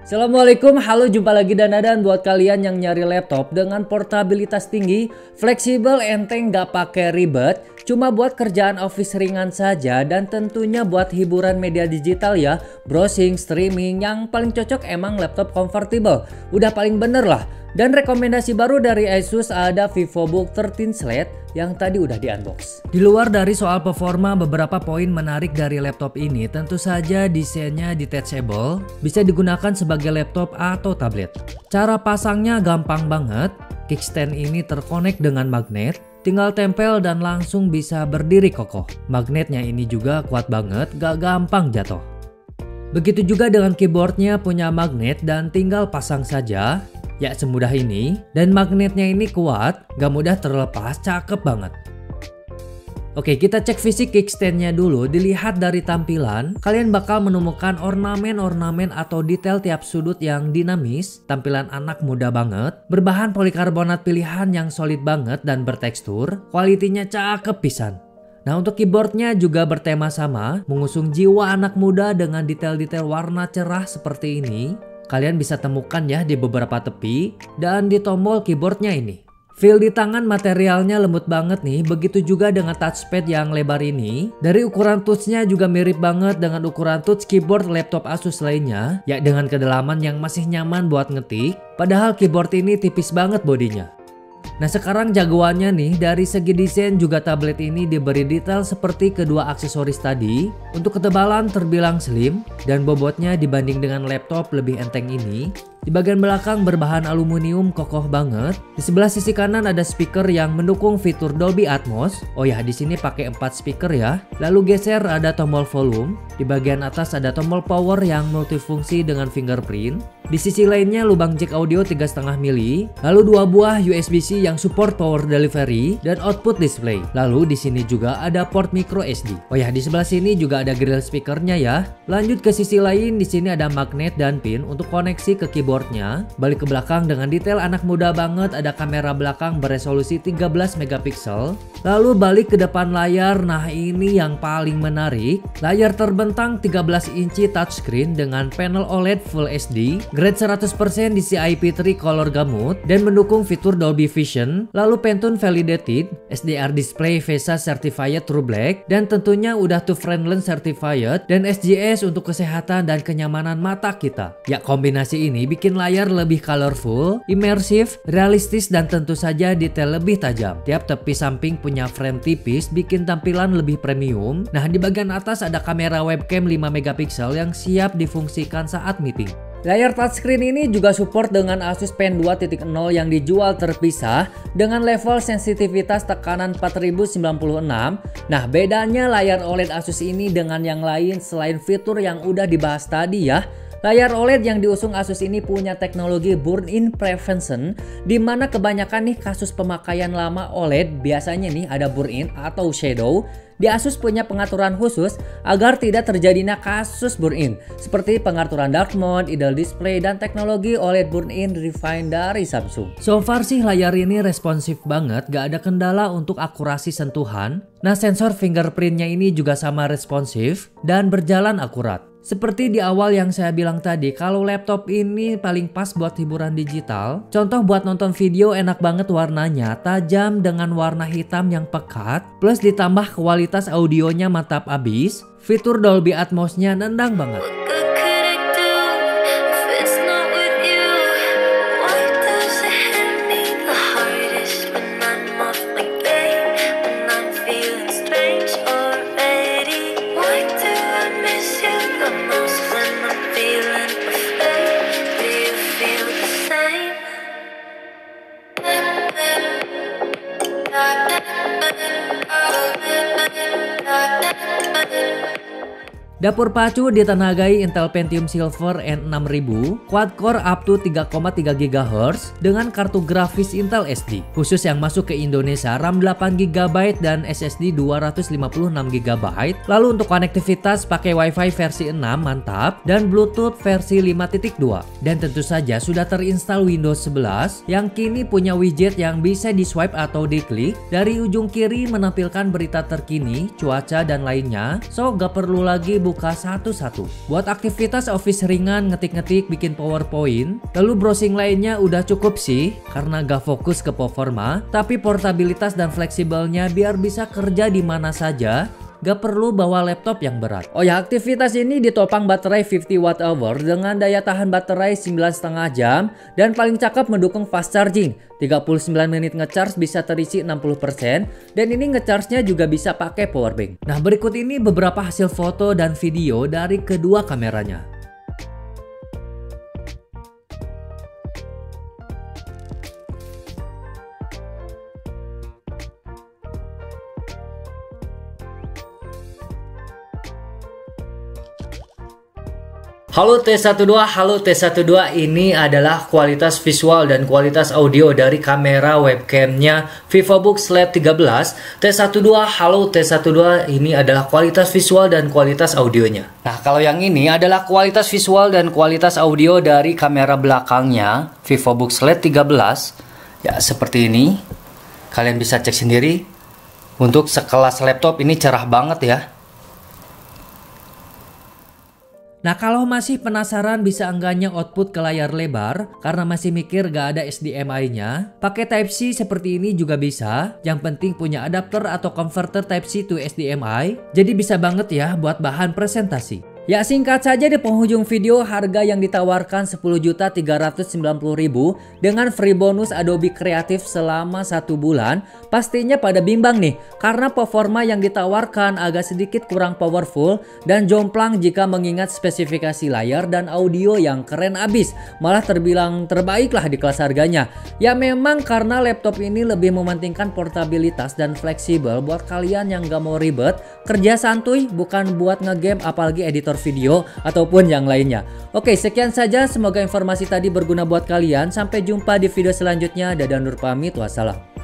Assalamualaikum, halo, jumpa lagi dan buat kalian yang nyari laptop dengan portabilitas tinggi, fleksibel, enteng, gak pakai ribet, cuma buat kerjaan office ringan saja dan tentunya buat hiburan media digital ya, browsing, streaming, yang paling cocok emang laptop convertible, udah paling bener lah. Dan rekomendasi baru dari Asus ada VivoBook 13 Lite yang tadi udah di unbox. Di luar dari soal performa, beberapa poin menarik dari laptop ini tentu saja desainnya detachable, bisa digunakan sebagai laptop atau tablet. Cara pasangnya gampang banget, kickstand ini terkonek dengan magnet, tinggal tempel dan langsung bisa berdiri kokoh. Magnetnya ini juga kuat banget, gak gampang jatuh. Begitu juga dengan keyboardnya punya magnet dan tinggal pasang saja. Ya semudah ini, dan magnetnya ini kuat, gak mudah terlepas, cakep banget. Oke, kita cek fisik kickstandnya dulu. Dilihat dari tampilan, kalian bakal menemukan ornamen-ornamen atau detail tiap sudut yang dinamis, tampilan anak muda banget, berbahan polikarbonat pilihan yang solid banget dan bertekstur, kualitinya cakep pisan. Nah, untuk keyboardnya juga bertema sama, mengusung jiwa anak muda dengan detail-detail warna cerah seperti ini. Kalian bisa temukan ya di beberapa tepi dan di tombol keyboardnya ini. Feel di tangan materialnya lembut banget nih, begitu juga dengan touchpad yang lebar ini. Dari ukuran touchnya juga mirip banget dengan ukuran touch keyboard laptop Asus lainnya, ya dengan kedalaman yang masih nyaman buat ngetik. Padahal keyboard ini tipis banget bodinya. Nah sekarang jagoannya nih, dari segi desain juga tablet ini diberi detail seperti kedua aksesoris tadi. Untuk ketebalan terbilang slim dan bobotnya dibanding dengan laptop lebih enteng ini. Di bagian belakang berbahan aluminium kokoh banget. Di sebelah sisi kanan ada speaker yang mendukung fitur Dolby Atmos. Oh ya, di sini pakai 4 speaker ya. Lalu geser ada tombol volume. Di bagian atas ada tombol power yang multifungsi dengan fingerprint. Di sisi lainnya lubang jack audio 3,5 mili, lalu 2 buah USB-C yang support power delivery dan output display. Lalu di sini juga ada port micro SD. Oh ya, di sebelah sini juga ada grill speakernya ya. Lanjut ke sisi lain, di sini ada magnet dan pin untuk koneksi ke keyboardnya. Balik ke belakang dengan detail anak muda banget, ada kamera belakang beresolusi 13 megapiksel. Lalu balik ke depan layar, nah ini yang paling menarik. Layar terbentang 13 inci touchscreen dengan panel OLED Full HD, grade 100% DCI P3 Color Gamut dan mendukung fitur Dolby Vision. Lalu Pantone Validated, SDR Display VESA Certified True Black, dan tentunya udah TOF Friendly Certified dan SGS untuk kesehatan dan kenyamanan mata kita. Ya, kombinasi ini bikin layar lebih colorful, imersif, realistis, dan tentu saja detail lebih tajam. Tiap tepi samping punya frame tipis bikin tampilan lebih premium. Nah, di bagian atas ada kamera webcam 5 megapiksel yang siap difungsikan saat meeting. Layar touchscreen ini juga support dengan Asus Pen 2.0 yang dijual terpisah dengan level sensitivitas tekanan 4096. Nah, bedanya layar OLED Asus ini dengan yang lain selain fitur yang udah dibahas tadi ya. Layar OLED yang diusung Asus ini punya teknologi burn-in prevention, di mana kebanyakan nih kasus pemakaian lama OLED biasanya nih ada burn-in atau shadow. Di Asus punya pengaturan khusus agar tidak terjadinya kasus burn-in, seperti pengaturan dark mode, idle display, dan teknologi OLED burn-in refine dari Samsung. So far sih layar ini responsif banget, gak ada kendala untuk akurasi sentuhan. Nah, sensor fingerprintnya ini juga sama responsif dan berjalan akurat. Seperti di awal yang saya bilang tadi, kalau laptop ini paling pas buat hiburan digital. Contoh buat nonton video enak banget, warnanya tajam dengan warna hitam yang pekat, plus ditambah kualitas audionya mantap abis, fitur Dolby Atmos-nya nendang banget. Dapur pacu ditenagai Intel Pentium Silver N6000 quad-core up to 3,3 GHz dengan kartu grafis Intel SD. Khusus yang masuk ke Indonesia, RAM 8 GB dan SSD 256 GB. Lalu untuk konektivitas pakai Wi-Fi versi 6 mantap dan Bluetooth versi 5.2. Dan tentu saja sudah terinstall Windows 11 yang kini punya widget yang bisa di swipe atau diklik. Dari ujung kiri menampilkan berita terkini, cuaca dan lainnya. So gak perlu lagi buka satu-satu. Buat aktivitas office ringan, ngetik-ngetik, bikin PowerPoint, lalu browsing lainnya udah cukup sih karena gak fokus ke performa, tapi portabilitas dan fleksibelnya biar bisa kerja di mana saja. Gak perlu bawa laptop yang berat. Oh ya, aktivitas ini ditopang baterai 50 Wh dengan daya tahan baterai 9,5 jam dan paling cakep mendukung fast charging. 39 menit ngecharge bisa terisi 60% dan ini ngecharge-nya juga bisa pakai powerbank. Nah, berikut ini beberapa hasil foto dan video dari kedua kameranya. Halo T12, halo T12, ini adalah kualitas visual dan kualitas audio dari kamera webcamnya VivoBook Lab 13. T12, halo T12, ini adalah kualitas visual dan kualitas audionya. Nah, kalau yang ini adalah kualitas visual dan kualitas audio dari kamera belakangnya VivoBook Lab 13. Ya, seperti ini. Kalian bisa cek sendiri. Untuk sekelas laptop ini cerah banget ya. Nah, kalau masih penasaran bisa enggaknya output ke layar lebar karena masih mikir gak ada HDMI-nya, pakai Type-C seperti ini juga bisa. Yang penting punya adapter atau converter Type-C to HDMI, jadi bisa banget ya buat bahan presentasi. Ya, singkat saja di penghujung video, harga yang ditawarkan 10.390.000 dengan free bonus Adobe Creative selama 1 bulan. Pastinya pada bimbang nih karena performa yang ditawarkan agak sedikit kurang powerful dan jomplang jika mengingat spesifikasi layar dan audio yang keren abis. Malah terbilang terbaik lah di kelas harganya. Ya memang karena laptop ini lebih mementingkan portabilitas dan fleksibel buat kalian yang gak mau ribet, kerja santuy, bukan buat ngegame apalagi editor video ataupun yang lainnya. Oke, sekian saja, semoga informasi tadi berguna buat kalian. Sampai jumpa di video selanjutnya. Dadah, Nur pamit, wassalam.